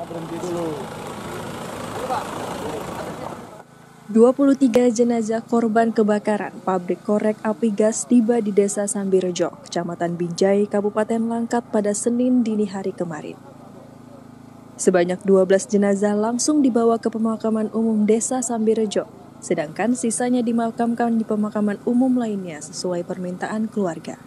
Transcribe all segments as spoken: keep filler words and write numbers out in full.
Berhenti dulu. dua puluh tiga jenazah korban kebakaran pabrik korek api gas tiba di Desa Sambirejo, Kecamatan Binjai, Kabupaten Langkat pada Senin dini hari kemarin. Sebanyak dua belas jenazah langsung dibawa ke pemakaman umum Desa Sambirejo, sedangkan sisanya dimakamkan di pemakaman umum lainnya sesuai permintaan keluarga.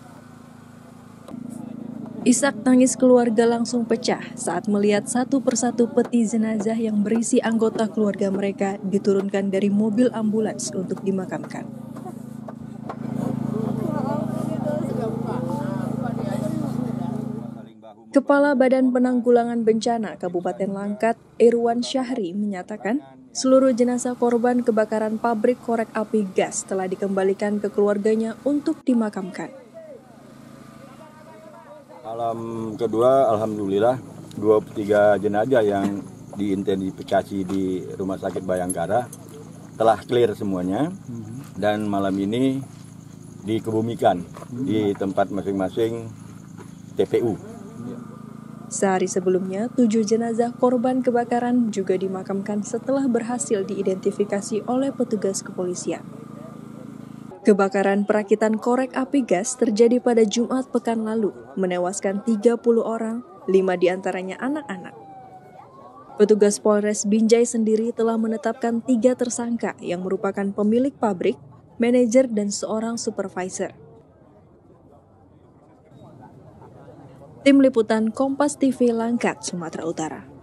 Isak tangis keluarga langsung pecah saat melihat satu persatu peti jenazah yang berisi anggota keluarga mereka diturunkan dari mobil ambulans untuk dimakamkan. Kepala Badan Penanggulangan Bencana Kabupaten Langkat, Irwan Syahri, menyatakan seluruh jenazah korban kebakaran pabrik korek api gas telah dikembalikan ke keluarganya untuk dimakamkan. Malam kedua, alhamdulillah, dua puluh tiga jenazah yang diidentifikasi di Rumah Sakit Bayangkara telah clear semuanya, dan malam ini dikebumikan di tempat masing-masing T P U. Sehari sebelumnya, tujuh jenazah korban kebakaran juga dimakamkan setelah berhasil diidentifikasi oleh petugas kepolisian. Kebakaran perakitan korek api gas terjadi pada Jumat pekan lalu, menewaskan tiga puluh orang, lima diantaranya anak-anak. Petugas Polres Binjai sendiri telah menetapkan tiga tersangka yang merupakan pemilik pabrik, manajer, dan seorang supervisor. Tim Liputan Kompas T V Langkat, Sumatera Utara.